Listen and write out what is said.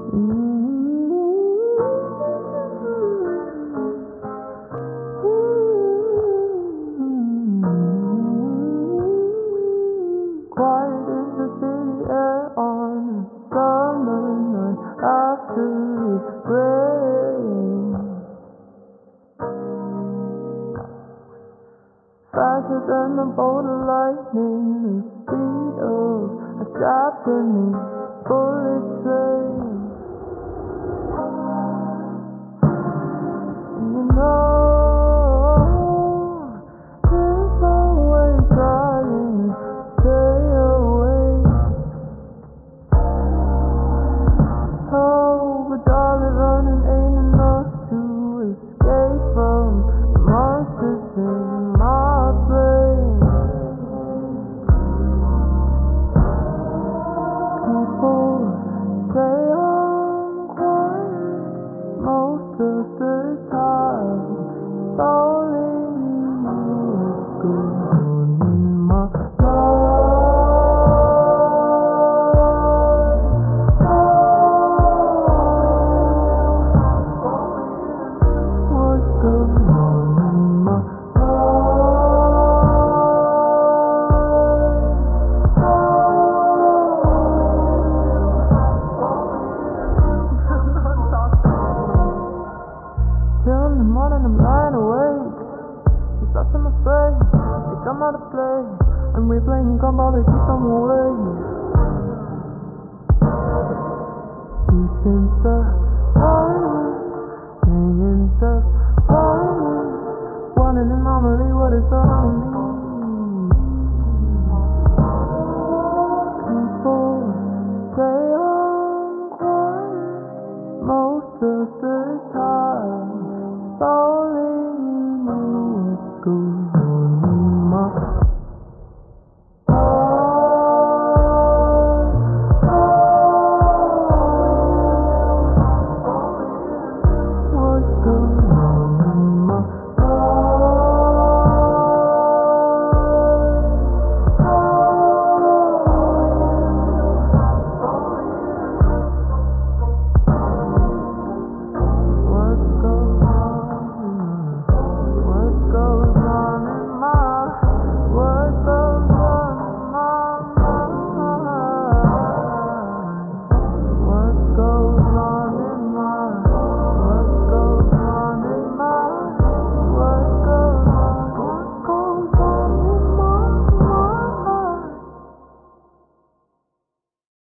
Quiet is the city air on a summer night after it rains. Faster than a bolt of lightning, the speed of a Japanese bullet train. And you know there's always trying to stay awake. Oh, but darling, running ain't enough to escape from the monsters in my brain. People say I'm quiet most of the time. It's only what's going on in my life. What's going on in my life? Till in the morning I'm lying awake, just lost in my brain. Think I'm out of play, I'm replaying combo that keeps on away. Deep in the silence, millions of violence, one an anomaly, what is on me?